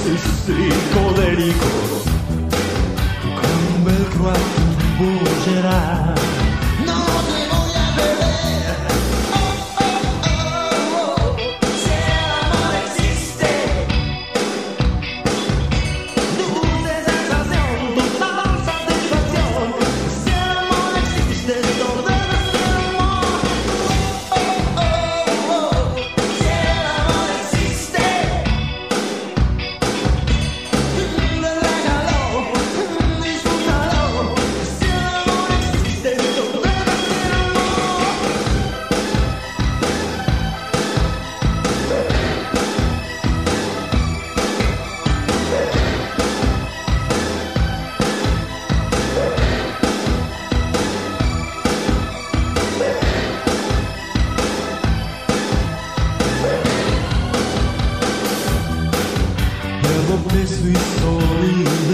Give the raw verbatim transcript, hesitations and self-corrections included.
psicodélico, con un velcro a tu bollerà. No te voy a perder, oh, oh, oh, oh. Si el amor existe, dulce sensación, total satisfacción. Si el amor existe, todo debe ser amor. Oh, oh, oh, oh. Si el amor existe, relájalo, disfrútalo. Si el amor existe, todo debe ser amor. Pierdo peso y soy